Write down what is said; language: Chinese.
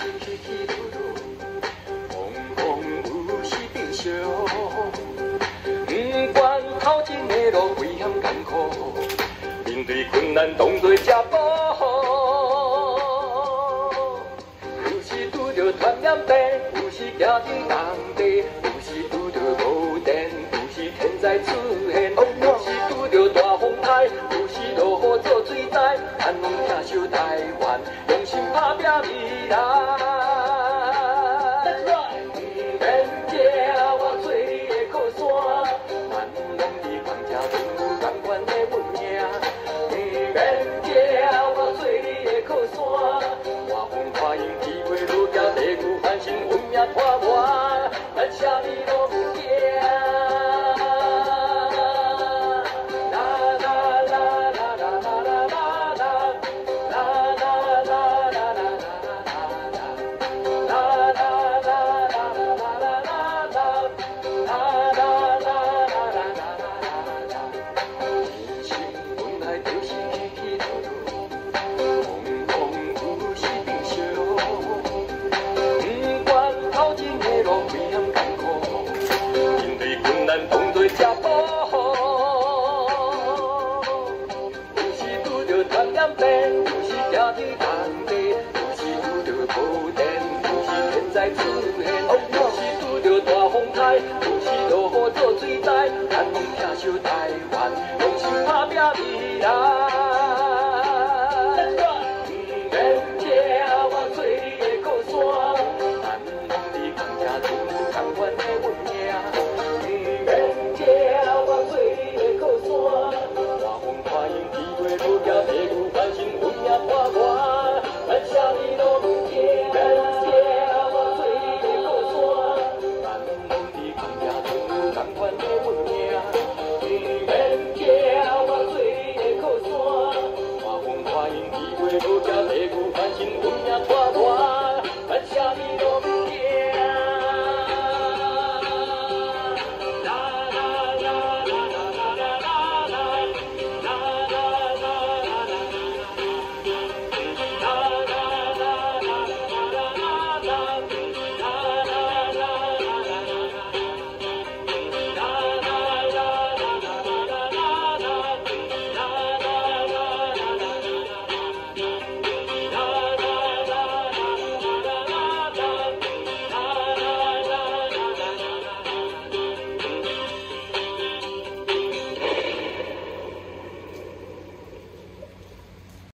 起起落落，风风有时变小。不管头前的路危险艰苦，面对困难当作吃饱。有时拄着传染病，有时行天动地，有时拄着无电，有时天灾出现，有时拄着大风台，有时落雨做水灾，咱拢疼惜台湾，用心打拼未来。不免惊我做你的靠山，咱拢伫扛车同有同款的运命。不免惊我做你的靠山，大风大雨天袂落脚，地久翻身，运命拖磨，咱啥物拢毋惊。当作吃饱，有时拄着传染病，有时行天动地，有时拄着无电，有时天灾出现。